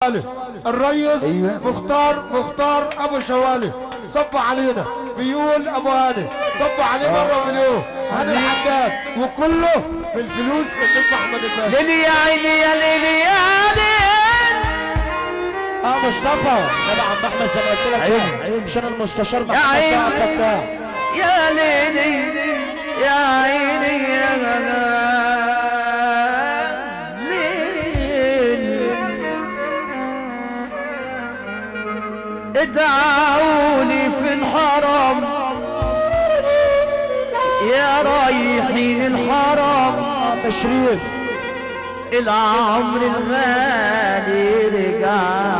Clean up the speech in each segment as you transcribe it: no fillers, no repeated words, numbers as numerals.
الريس مختار ابو شوالي صب علينا، بيقول ابو هاني صب عليه مره مليون، هاني الحداد، وكله بالفلوس اللي انت احمد الباشا. ليلي يا عيني يا ليلي يا ليل. مصطفى يا عم احمد زي ما قلت لك عشان المستشار محمد شعب فتاح. يا ليلي يا عيني يا ليل. ادعوني في الحرم يا رايحين الحرم، تشريف العمر الغالي رجع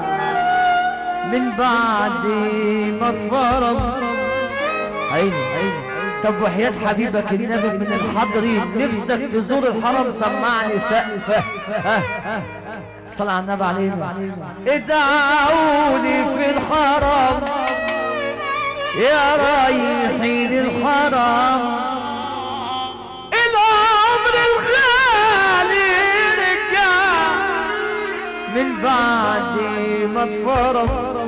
من بعد ما اتفرم. عيني طب وحياة حبيبك النبي من الحضرين نفسك تزور الحرم سمعني سقفه. صلى على النبي علينا. ادعوني في الحرم يا رايحين الحرم، العمر الغالي رجع من بعد ما اتفرم.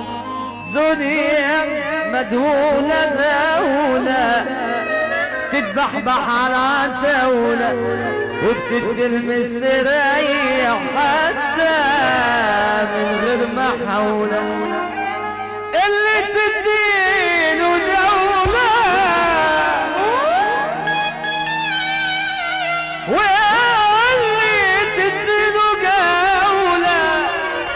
دنيا مدهولة دولة تتبحبح على عتاولة وبتتلمس تريح حتى من غير محاولة. اللي تديله دولة واللي تديله جولة،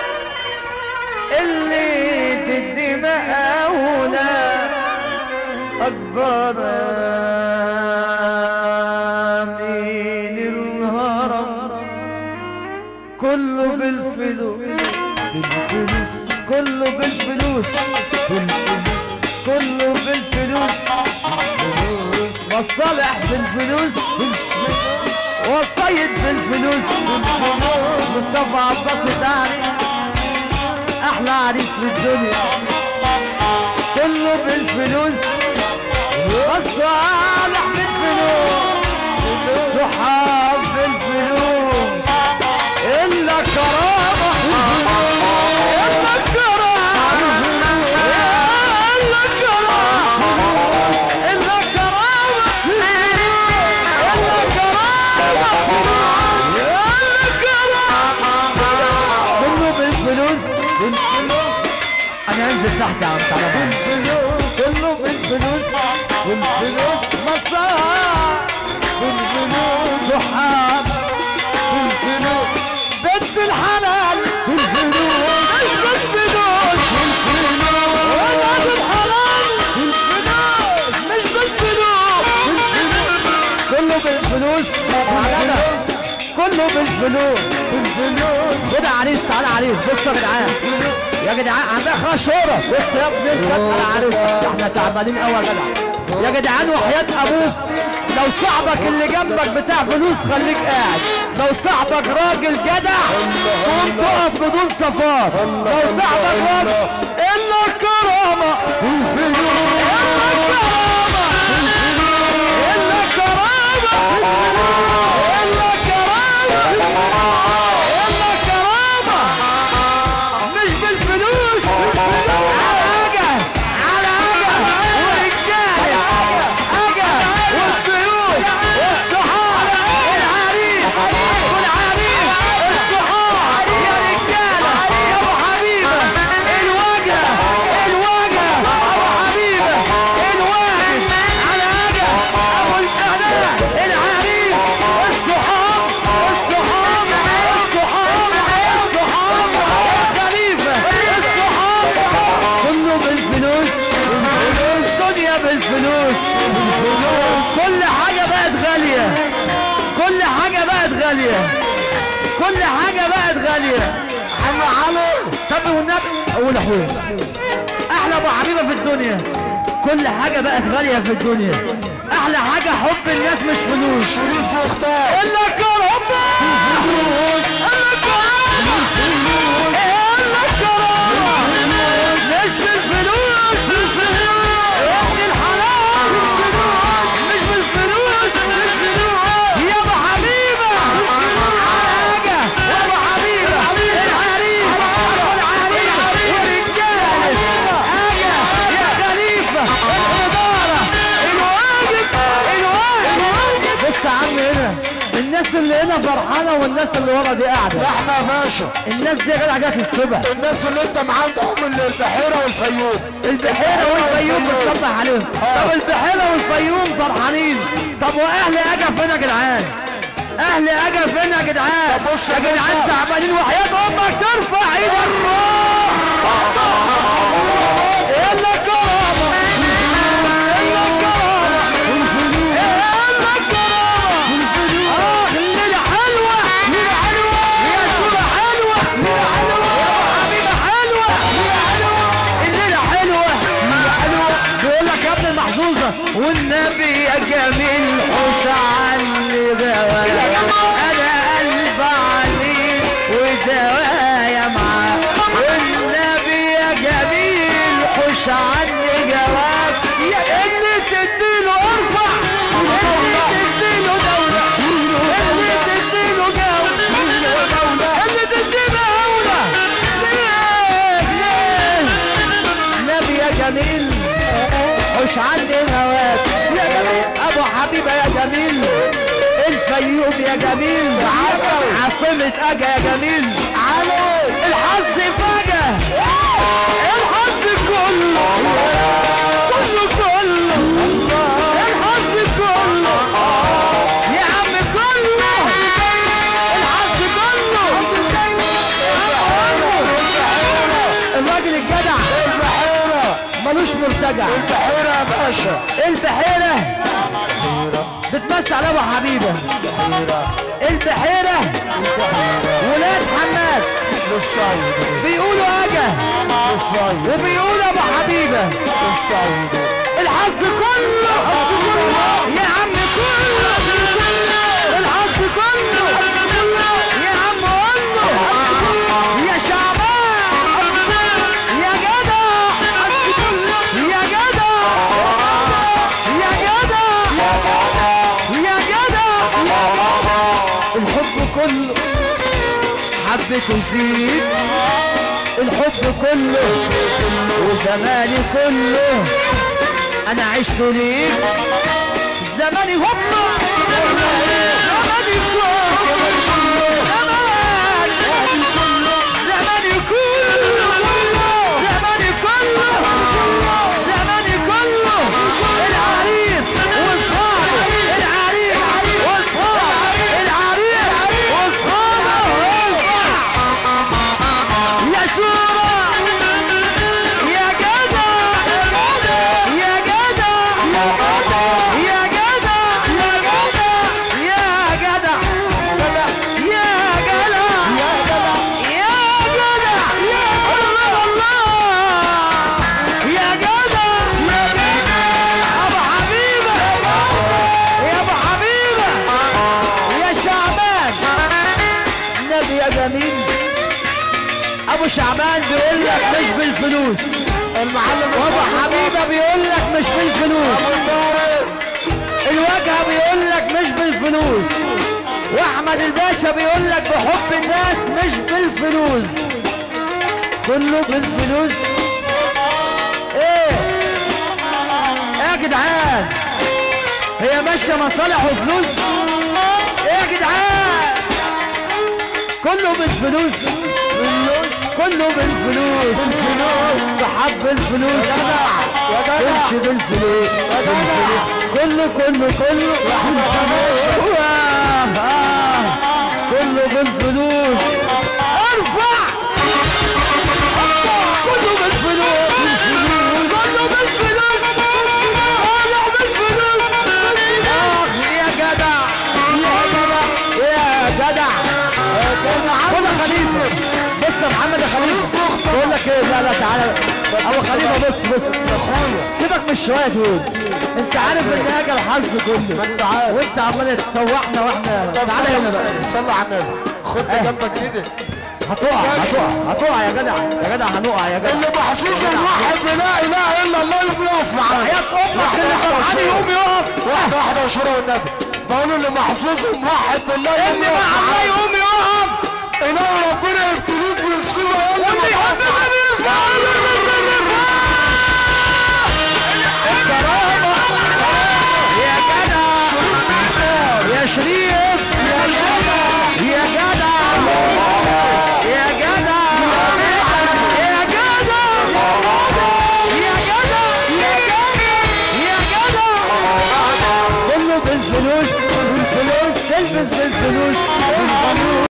اللي تدي مقاولة أكبر من الهرم. كله بالفلوس كله بالفلوس كله بالفلوس، والصالح بالفلوس والصيد بالفلوس. مصطفى عباس الداري احلى عريس في الدنيا، كله بالفلوس والصالح بالفلوس، صحاب بالفلوس، الا كرامه الا كرامه الا كرامه الا كرامه الا كرامه كله بالفلوس. انا انزل تحت يا عم تعالى بالفلوس، كله بالفلوس بالفلوس، مصاعب بالفلوس، صحاب بالفلوس، بنت الحلال بالفلوس، مش بالفلوس ولاد الحلال بالفلوس، مش بالفلوس كله بالفلوس. كله بالفلوس خد عريس تعالى عريس. بص يا جدعان يا جدعان عندها خلاص شهرة. بص يا ابني انت تعالى عريس، احنا تعبانين قوي يا جدع. يا جدعان وحياة ابوك لو صاحبك اللي جنبك بتاع فلوس خليك قاعد، لو صاحبك راجل جدع قوم تقف بدون صفار، لو صاحبك راجل الا الكرامة بالفلوس الا الكرامة الا كرامة مش بالفلوس على حاجة ورجالة حاجة والفلوس والصحاب العريس الصحاب يا رجالة يا ابو حبيبة الوجه ابو حبيبة الواجب على حاجة ابو القناة العريس الصحاب خليفة الصحاب كله بالفلوس الدنيا بالفلوس كل حاجة بقت غالية كل حاجة بقت غالية. عم علي طب والنبي قول اخويا احلى ابو حبيبة في الدنيا، كل حاجة بقت غالية في الدنيا. احلى حاجة حب الناس مش فلوس الا كرامة الا كرامة الا كرامة مش بالفلوس ابن الحلال مش بالفلوس يا ابو حبيبة حاجة يا ابو حبيبة العريس فرحانه والناس اللي ورا دي قاعده. احنا يا باشا الناس دي يا جدع جايه تستبح. الناس اللي انت معاهم البحيره والفيوم. البحيره والفيوم بتصبح عليهم. طب البحيره والفيوم فرحانين، طب واهل اجا فين يا جدعان؟ اهل اجا فين يا جدعان؟ طب بص يا يا جدعان باشا. تعبانين وحياه امك ترفع ايدك. يلا كرامه يلا كرامه يلا كرامه. الليله حلوه ليله حلوه يا صوره حلوه ليله حلوه يا حبيبه حلوه ليله حلوه الليله حلوه. بيقول لك يا ابن المحظوظه والنبي يا جميل حوش عني بوايا انا قلب عليك ودوايا معاك. والنبي يا جميل حوش عني جواب اللي تديله ارفع اللي تديله دولة اللي تديله جولة اللي تديله أولى. ليه نبي يا جميل حوش عني هواك يا جميل ابو حبيبه يا جميل الفيوم يا جميل عاصمة اجا يا جميل الحظ فجأة الحظ كله الحظ كله يا عم كله الحظ كله. الراجل الجدع ملوش مرتجع. البحيره يا باشا البحيرة بتمسي على ابو حبيبه. البحيرة ولاد حماد للصعيد بيقولوا اجا للصعيد وبيقولوا ابو حبيبه. للصعيد الحظ كله يا عم كله الحظ كله يا عم قوله يا شعبان يا جدع يا جدع يا جدع يا جدع. الحب كله حبيته فيك الحب كله وزماني كله انا عشت ليك زماني هما زماني كله زماني كله زماني كله زماني كله العريس واصحابه العريس واصحابه العريس واصحابه يا شورى يا جدع يا جدع يا جدع يا جدع يا جدع يا جدع يا الله يا جدع ابو حبيبه يا ابو حبيبه يا شعبان النبي يا جميل. ابو شعبان بيقول لك مش بالفلوس المعلم وابو حبيبه بيقول لك مش بالفلوس الواجهه بيقول لك مش بالفلوس واحمد الباشا بيقول لك بحب الناس مش بالفلوس كله بالفلوس. ايه يا جدعان هي ماشيه مصالح وفلوس ايه يا جدعان كله بالفلوس كله بالفلوس صحاب بالفلوس تمشي بالفلوس كله كله كله بالفلوس ارفع كله بالفلوس كله بالفلوس طالع بالفلوس. يا جدع يا جدع خد يا خليفه بص يا محمد يا خليفه بقول لك ايه لا تعالى ابو خليفه بص سيبك من الشويه دول انت عارف ان اجى الحظ كله ما انت عارف وانت عمال تسوحنا واحنا تعالى هنا بقى صلي على النبي خد جنبك كده هتقع يا جدع هنقع يا جدع. اللي محظوظ الواحد بلا اله الا الله يقف معاه حياة امك اللي فرحان يقوم يقف واحده وشوره والنبي بقول اللي محظوظ واحد بالله اللي معاه يقوم يقف اله ربنا